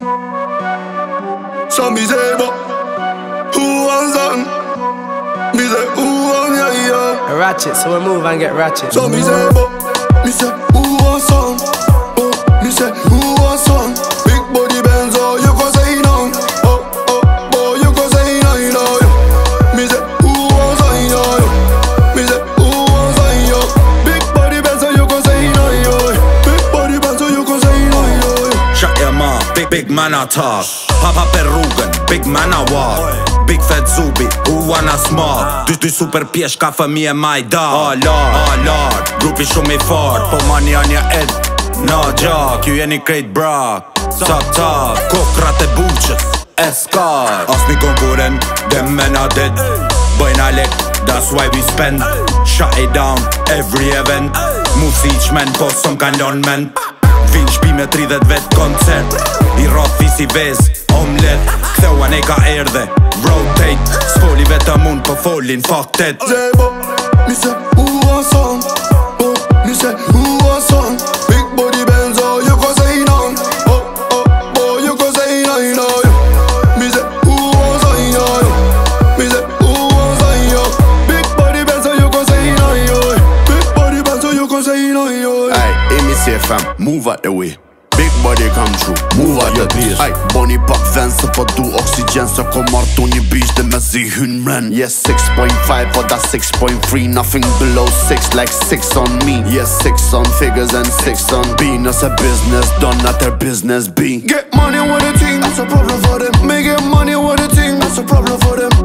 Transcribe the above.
So me say, but who wants something? Me say, who wants, yeah, yeah. Ratchet, so we move and get ratchet. So me say, but me say, who wants something? Oh, me say, who wants something? Big body Benz, oh, you can say no. Oh, oh, boy, you can say no, you know. Me say, who wants something, yo? Me say, who wants something, yo? Big body Benz, oh, you can say no, yo. Big body Benz, oh, you can say no, yo. Shut your mouth, big man I talk. Papa per rrugën, big man I walk. Big fat zubi, who wanna smoke? Ty super pjesh ka fëmije my dog. Lord, grupi shumë i fort. Po mani a një ed, no gjak. Ju jeni krejt brak, tak, kokrat e buqës, eskar. Asni konkurent, dem men a dead. Bojna lek, that's why we spend. Shut it down, every event. Musiq men, po som kan lon men. Vin shpi me 30 vet koncert. I rofi si vez, omlet. Ktheua ne ka erdhe, rotate. S'foli vetëm unë, po folin faktet. Zebo, me say, who wants some? Oh, me say, who wants some? Big body Benz, oh, you can say no. Oh, oh, boy, you can say no, you know. Me say, who wants some, yo? Me say, who wants some, yo? Big body Benz, oh, you can say no, yo. Big body Benz, oh, you can say no, yo. Aye, hear me say fam, move out the way. Big body come true, move out the pace. Aye, Bonnie pak vensë, po du oksigen. Se ko martu një bish dhe me zi hyn mren. Yes, 6.5 or that 6.3. Nothing below 6, like 6 on me. Yes, 6 on figures and 6 on B. Nëse business done, not their business be. Get money with a thing, that's a problem for them. Make it money with a thing, that's a problem for them.